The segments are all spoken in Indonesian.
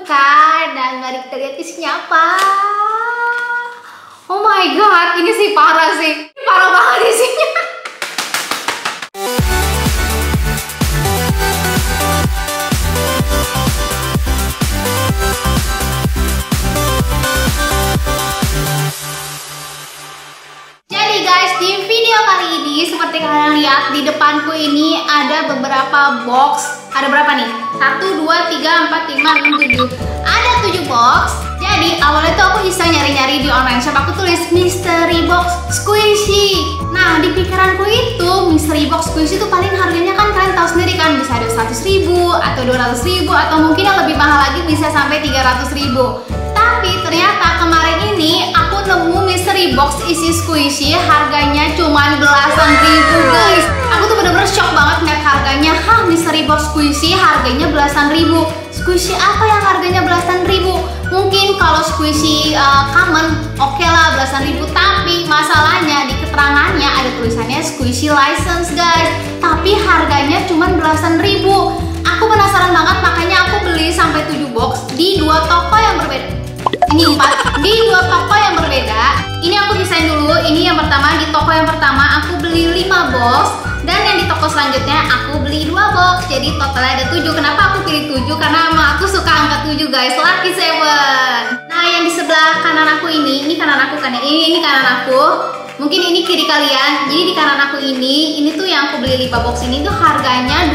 buka dan mari kita lihat isinya apa. Oh my god, ini sih parah sih. Parah banget isinya. Jadi guys, di video kali ini seperti kalian lihat di depanku ini ada beberapa box. Ada berapa nih? 1, 2, 3, 4, 5, 6, 7. Ada 7 box. Jadi awalnya tuh aku iseng nyari-nyari di online shop. Aku tulis mystery box squishy. Nah di pikiranku itu mystery box squishy itu paling harganya kan kalian tahu sendiri kan, bisa ada 100.000 atau 200.000 atau mungkin yang lebih mahal lagi bisa sampai 300.000. Tapi ternyata kemarin ini aku nemu mystery box isi squishy harganya cuma belasan ribu guys. Aku tuh bener-bener shock banget ngeliat harganya. Hah, mystery box squishy harganya belasan ribu. Squishy apa yang harganya belasan ribu? Mungkin kalau squishy common oke lah belasan ribu. Tapi masalahnya di keterangannya ada tulisannya squishy license guys. Tapi harganya cuma belasan ribu. Aku penasaran banget makanya aku beli sampai 7 box di 2 toko yang berbeda. Ini 4 di 2 toko yang berbeda. Ini aku desain dulu. Ini yang pertama, di toko yang pertama aku beli 5 box. Dan yang di toko selanjutnya aku beli 2 box. Jadi totalnya ada 7. Kenapa aku pilih 7? Karena emang aku suka angka 7 guys. Lucky 7. Nah yang di sebelah kanan aku ini kanan aku kan ya. Ini kanan aku. Mungkin ini kiri kalian. Jadi di kanan aku ini tuh yang aku beli 5 box ini tuh harganya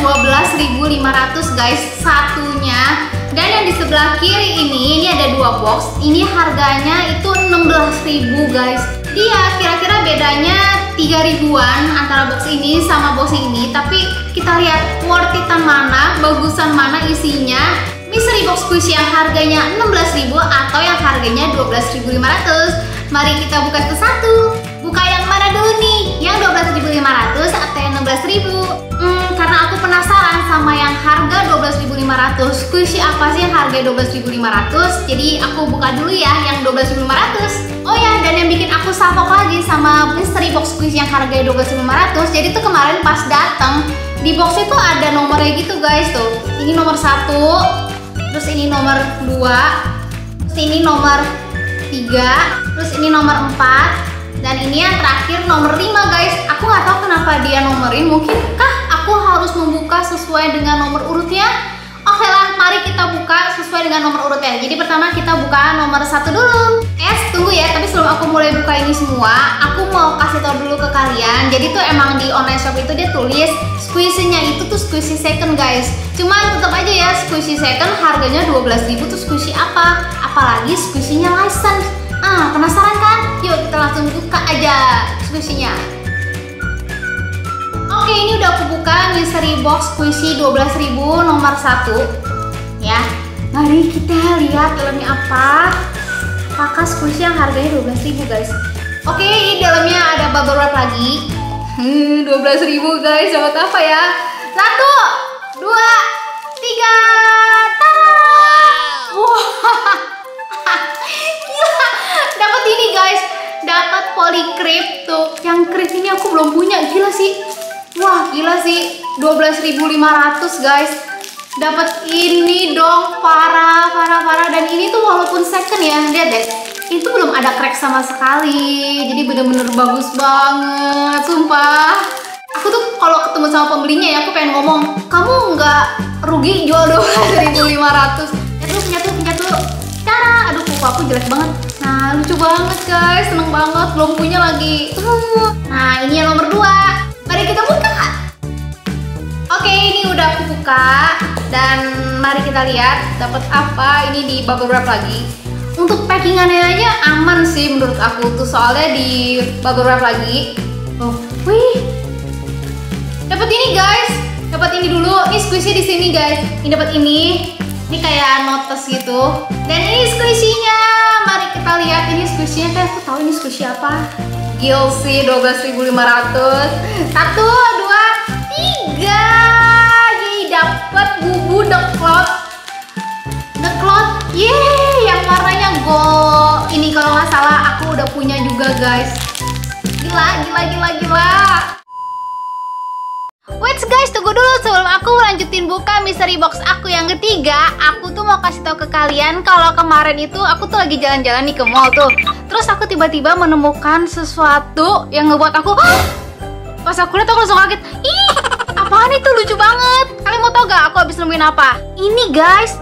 12.500 guys satunya. Dan yang di sebelah kiri ini ada 2 box. Ini harganya itu 16.000 guys. Dia kira-kira bedanya 3 ribuan antara box ini sama box ini. Tapi kita lihat worth it-an mana, bagusan mana isinya. Mystery box squishy yang harganya 16.000 atau yang harganya 12.500. Mari kita buka satu-satu. Buka yang mana dulu nih? Yang 12.500 atau yang 16.000? Karena aku penasaran sama yang harga 12.500. Squishy apa sih yang harga 12.500? Jadi aku buka dulu ya yang 12.500. Oh ya, dan yang bikin aku salfok lagi sama mystery box squishy yang harga 12.500. Jadi tuh kemarin pas datang di box itu ada nomornya gitu guys tuh. Ini nomor 1, terus ini nomor 2, terus ini nomor 3, terus ini nomor 4, dan ini yang terakhir nomor 5 guys. Aku nggak tahu kenapa dia nomorin. Mungkinkah aku harus membuka sesuai dengan nomor urutnya? Oke lah, mari kita buka sesuai dengan nomor urutnya. Jadi pertama kita buka nomor 1 dulu. Tunggu ya, tapi sebelum aku mulai buka ini semua, aku mau kasih tau dulu ke kalian. Jadi tuh emang di online shop itu dia tulis squishy-nya itu tuh squishy second guys. Cuman tetap aja ya, squishy second harganya 12.000 tuh squishy apa? Apalagi squishy-nya license. Penasaran kan? Yuk kita langsung buka aja squishy-nya. Oke, ini udah aku buka mystery box squishy 12.000 nomor 1 ya. Mari kita lihat dalamnya apa. Apakah squishy yang harganya 12.000 guys. Oke, ini dalamnya ada bubble wrap lagi. 12.000 guys, dapat apa ya? 1, 2, 3. Wow. Gila, dapat ini guys. Dapat polycrypt tuh. Yang crypt ini aku belum punya, gila sih. Wah, gila sih. 12.500 guys. Dapat ini dong, parah. Dan ini tuh walaupun second ya, lihat deh. Itu belum ada crack sama sekali. Jadi bener-bener bagus banget, sumpah. Aku tuh kalau ketemu sama pembelinya ya, aku pengen ngomong, kamu nggak rugi jual 12.500. Pencet dulu. Cara, aduh kuku aku jelek banget. Nah, lucu banget guys, seneng banget, belum punya lagi. Nah, ini yang nomor 2. Mari kita buka. Oke, ini udah aku buka dan mari kita lihat dapat apa. Ini di bubble wrap lagi. Untuk packingannya aja aman sih menurut aku tuh, soalnya di bubble wrap lagi. Wih. Dapat ini guys. Dapat ini dulu. Ini squishy di sini guys. Ini dapat ini. Ini kayak notes gitu. Dan ini squishy-nya. Mari kita lihat ini squishy-nya. Kayak aku tahu ini squishy apa. Gil sih 12.500. 1, 2, 3. Yeay, dapat bubu The Cloud. Yeay, yang warnanya gold. Ini kalau nggak salah aku udah punya juga guys. Gila. Wait guys, tunggu dulu sebelum aku lanjutin buka mystery box aku yang ketiga. Aku tuh mau mau kasih tahu ke kalian kalau kemarin itu aku tuh lagi jalan-jalan nih ke mall tuh. Terus aku tiba-tiba menemukan sesuatu yang ngebuat aku pas aku lihat aku langsung kaget. Ih, apaan itu, lucu banget. Kalian mau tau gak aku habis nemuin apa? Ini guys,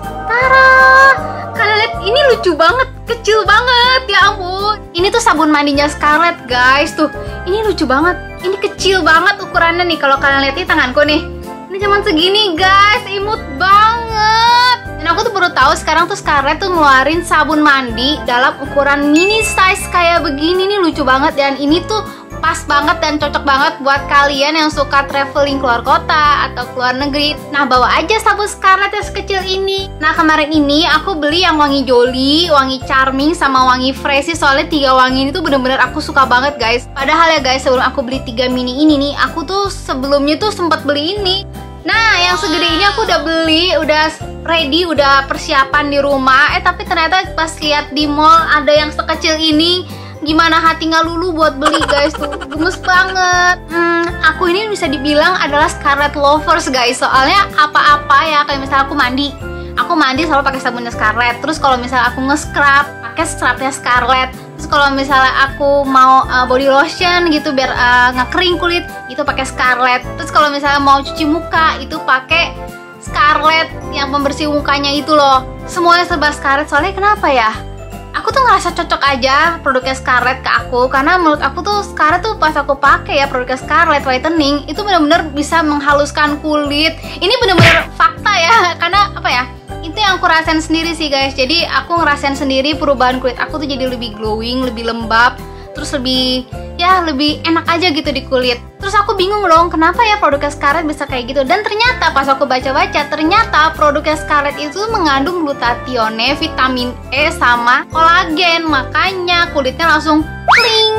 tara. Kalian lihat, ini lucu banget, kecil banget, ya ampun. Ini tuh sabun mandinya Scarlett guys, tuh. Ini lucu banget, ini kecil banget ukurannya nih. Kalau kalian lihat di tanganku nih, ini cuman segini guys, imut banget. Dan aku tuh baru tahu sekarang tuh Scarlett tuh ngeluarin sabun mandi dalam ukuran mini size kayak begini. Nih lucu banget, dan ini tuh pas banget dan cocok banget buat kalian yang suka traveling keluar kota atau keluar negeri. Nah, bawa aja sabun Scarlett yang sekecil ini. Nah, kemarin ini aku beli yang wangi Jolly, wangi Charming, sama wangi Freshy. Soalnya 3 wangi ini tuh bener-bener aku suka banget guys. Padahal ya guys, sebelum aku beli 3 mini ini nih, aku tuh sebelumnya tuh sempat beli ini. Nah, yang segede ini aku udah beli, udah ready, udah persiapan di rumah. Tapi ternyata pas lihat di mall ada yang sekecil ini. Gimana hati nggak lulu buat beli guys, tuh gemes banget. Aku ini bisa dibilang adalah Scarlett lovers guys. Soalnya apa-apa ya, kayak misalnya aku mandi selalu pakai sabunnya Scarlett. Terus kalau misalnya aku nge-scrub, pakai scrubnya Scarlett. Terus kalau misalnya aku mau body lotion gitu biar nggak kering kulit, itu pakai Scarlett. Terus kalau misalnya mau cuci muka, itu pakai Scarlett yang pembersih mukanya itu loh. Semuanya serba Scarlett. Soalnya kenapa ya? Aku tuh ngerasa cocok aja produknya Scarlett ke aku, karena menurut aku tuh Scarlett tuh pas aku pakai ya produknya Scarlett whitening itu bener-bener bisa menghaluskan kulit. Ini bener-bener fakta ya, karena apa ya? Itu yang aku rasain sendiri sih guys. Jadi aku ngerasain sendiri perubahan kulit aku tuh jadi lebih glowing, lebih lembab, terus lebih enak aja gitu di kulit. Terus aku bingung dong, kenapa ya produknya Scarlett bisa kayak gitu. Dan ternyata pas aku baca-baca, ternyata produknya Scarlett itu mengandung glutatione, vitamin E, sama kolagen. Makanya kulitnya langsung kling.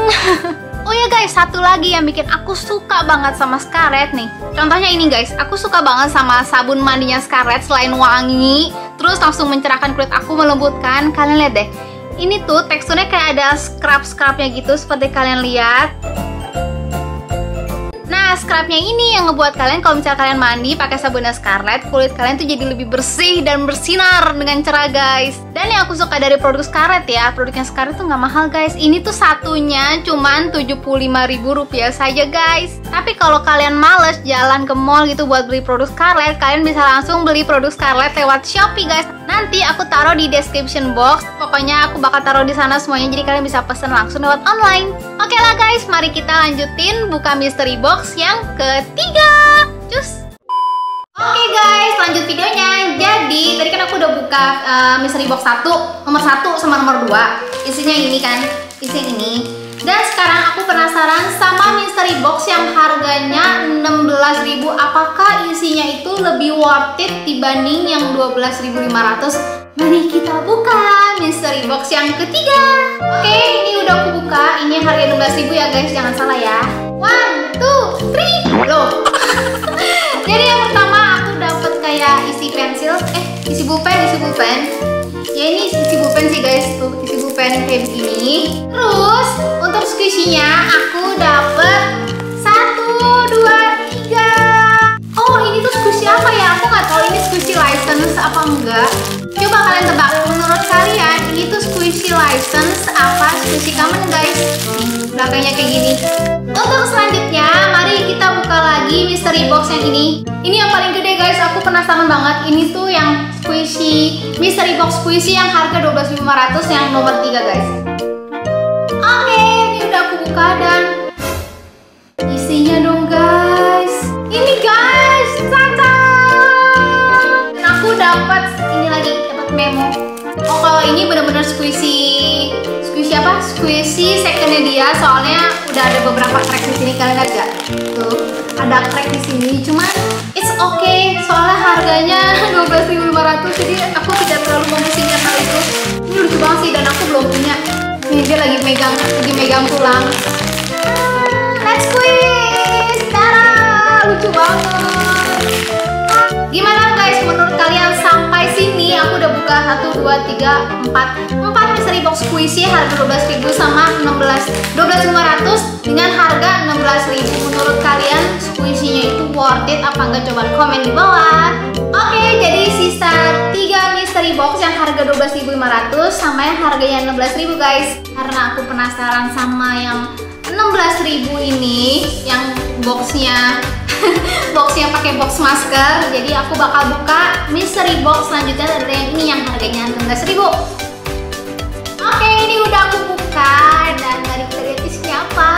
Oh ya guys, satu lagi yang bikin aku suka banget sama Scarlett nih. Contohnya ini guys, aku suka banget sama sabun mandinya Scarlett. Selain wangi, terus langsung mencerahkan kulit aku, melembutkan. Kalian lihat deh, ini tuh teksturnya kayak ada scrub-scrubnya gitu seperti kalian lihat. Nah, scrubnya ini yang ngebuat kalian kalau misalnya kalian mandi pakai sabunnya Scarlett, kulit kalian tuh jadi lebih bersih dan bersinar dengan cerah guys. Dan yang aku suka dari produk Scarlett ya, produknya Scarlett tuh nggak mahal guys. Ini tuh satunya cuman Rp75.000 saja guys. Tapi kalau kalian males jalan ke mall gitu buat beli produk Scarlett, kalian bisa langsung beli produk Scarlett lewat Shopee guys. Nanti aku taruh di description box. Pokoknya aku bakal taruh di sana semuanya, jadi kalian bisa pesen langsung lewat online. Oke lah guys, mari kita lanjutin buka mystery box yang ketiga. Cus. Oke guys, lanjut videonya. Jadi tadi kan aku udah buka mystery box nomor 1 sama nomor 2. Isinya ini kan, isinya ini. Dan sekarang aku penasaran sama mystery box yang harganya 16.000. Apakah isinya itu lebih worth it dibanding yang 12.500? Mari kita buka mystery box yang ketiga. Oke, ini udah aku buka. Ini harga 16.000 ya guys, jangan salah ya. 1, 2, 3. Loh. Jadi yang pertama aku dapet kayak isi pensil, isi pulpen. Ya ini isi pulpen sih guys, tuh isi pulpen kayak begini. Terus untuk squishy-nya aku dapet 1, 2, 3. Oh, ini tuh squishy apa ya? Aku nggak tahu ini squishy license apa enggak. Coba kalian tebak, menurut kalian ini tuh squishy license apa squishy common guys? Belakangnya kayak gini. Untuk selanjutnya, mari kita buka lagi mystery box yang ini. Ini yang paling gede guys, aku penasaran banget. Ini tuh yang squishy, mystery box squishy yang harga 12.500 yang nomor 3 guys. Oke, ini udah aku buka dan isinya dong guys. Ini guys, tata. Dan aku dapat ini lagi, dapat memo. Oh, kalau ini bener-bener squishy apa? Squishy secondnya dia, soalnya udah ada beberapa crack di sini, kalian lihat gak? Tuh, ada crack di sini. Cuman it's okay, soalnya harganya 12.500, jadi aku tidak terlalu memusingkan hal itu. Ini lucu banget sih, dan aku belum punya. Nih dia lagi megang tulang. Let's squeeze, tara, lucu banget. Gimana guys, menurut kalian sampai sini aku udah buka 1, 2, 3, 4 mystery box squishy harga 12.000 sama 12.500 dengan harga 16.000. Menurut kalian squishy-nya itu worth it apa enggak? Coba komen di bawah. Oke, jadi sisa 3 mystery mystery box yang harga 12.500 sama yang harganya 16.000 guys. Karena aku penasaran sama yang 16.000 ini, yang boxnya boxnya pakai box masker. Jadi aku bakal buka mystery box selanjutnya dari yang ini yang harganya 16.000. Oke, ini udah aku buka dan mari kita lihat isinya apa.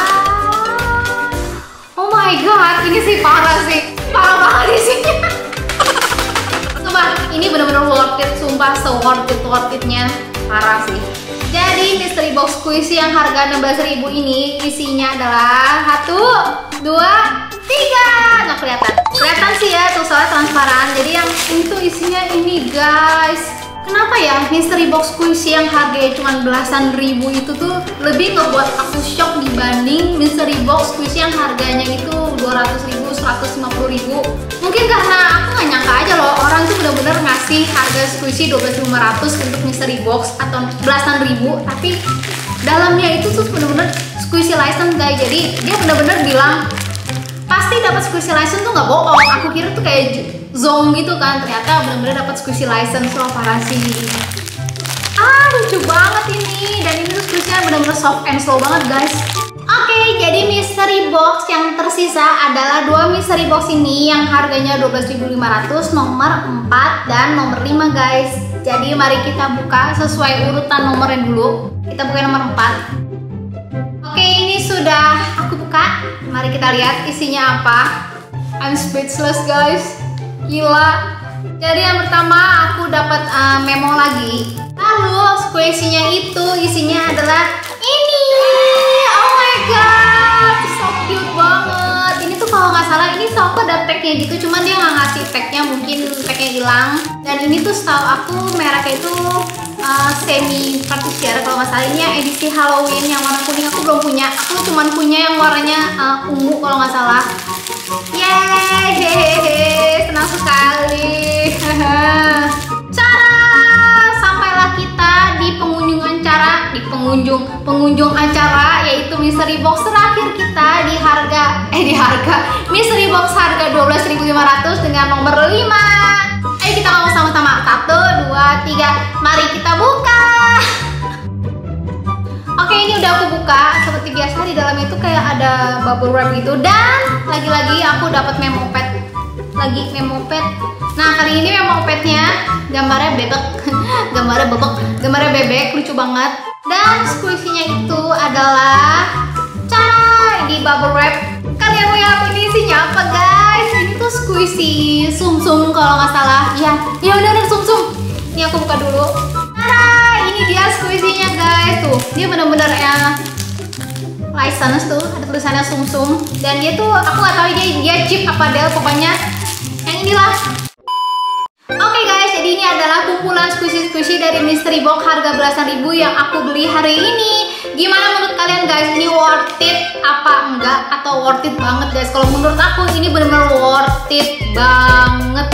Oh my god, ini sih parah banget isinya. Sumpah, ini bener-bener worth it, sumpah worth itnya parah sih. Jadi mystery box squishy yang harga 16.000 ini isinya adalah 1, 2, 3. Nggak kelihatan sih ya, tuh soalnya transparan. Jadi yang itu isinya ini guys. Kenapa ya mystery box squishy yang harganya cuma belasan ribu itu tuh lebih ngebuat aku shock dibanding mystery box squishy yang harganya itu 200.000, 150.000. Mungkin karena aku nggak nyangka aja loh orang tuh bener-bener ngasih harga squishy 12.500 untuk mystery box atau belasan ribu, tapi dalamnya itu tuh bener-bener squishy license guys. Jadi dia bener-bener bilang pasti dapat squishy license tuh nggak bohong. Aku kira tuh kayak zong gitu kan, ternyata bener-bener dapat squishy license. So parah sih. Lucu banget ini, dan ini tuh squishy-nya bener-bener soft and slow banget guys. Oke, jadi mystery box yang tersisa adalah 2 mystery box ini yang harganya 12.500, nomor 4 dan nomor 5 guys. Jadi mari kita buka sesuai urutan nomornya dulu. Kita buka nomor 4. Oke, ini sudah aku buka. Mari kita lihat isinya apa. I'm speechless guys. Gila. Jadi yang pertama aku dapat memo lagi. Lalu squishy-nya itu isinya adalah ini. Oh my god, so cute banget. Ini tuh kalau nggak salah ini setahu ada tagnya gitu, cuman dia nggak ngasih tagnya, mungkin tagnya hilang. Dan ini tuh setahu aku mereknya itu semi partition kalau nggak salah. Ini yang edisi Halloween yang warna kuning, aku belum punya. Aku cuman punya yang warnanya ungu kalau nggak salah. Yeay, senang sekali. Sampailah kita di pengunjung acara, yaitu mystery box terakhir kita di harga mystery box harga 12.500 dengan nomor 5. Ayo kita ngomong sama-sama. 1, 2, 3. Mari kita buka. Oke, ini udah aku buka. Seperti biasa di dalamnya itu kayak ada bubble wrap gitu, dan lagi-lagi aku dapat memo pad. Nah, kali ini memo padnya gambarnya bebek, lucu banget. Dan squishy-nya itu adalah di bubble wrap. Kalian lihat ini isinya apa guys? Ini tuh squishy sum-sum kalau nggak salah. Ya udah sum-sum. Ini aku buka dulu. Ini dia squishy-nya guys. Tuh, dia bener-bener ya license tuh, ada tulisannya sum-sum. Dan dia tuh aku nggak tahu dia chip apa Del, pokoknya yang inilah. Oke guys, jadi ini adalah kumpulan squishy dari mystery box harga belasan ribu yang aku beli hari ini. Gimana menurut kalian guys? Ini worth it apa enggak? Atau worth it banget guys? Kalau menurut aku ini benar-benar worth it banget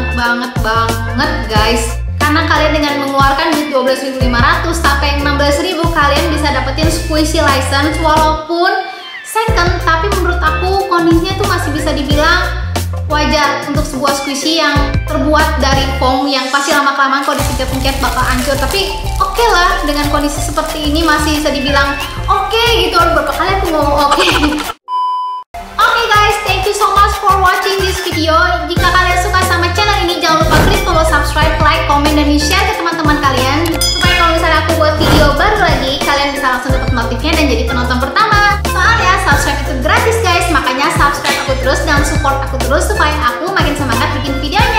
guys. Karena kalian dengan mengeluarkan duit 12.500 sampai 16.000 kalian bisa dapetin squishy license walaupun second, tapi menurut aku kondisinya tuh masih bisa dibilang wajar untuk sebuah squishy yang terbuat dari foam yang pasti lama-kelamaan kalau dipencet-pencet bakal hancur. Tapi oke lah, dengan kondisi seperti ini masih bisa dibilang oke gitu. Berapa kali aku ngomong oke. Oke guys, thank you so much for watching this video. Jika kalian suka sama channel ini, jangan lupa klik tombol subscribe, like, komen, dan di-share ke teman-teman kalian, supaya kalau misalnya aku buat video baru lagi, kalian bisa langsung dapat notifnya dan jadi penonton pertama. Soalnya subscribe itu gratis guys, makanya subscribe aku terus dan support aku terus supaya aku makin semangat bikin videonya.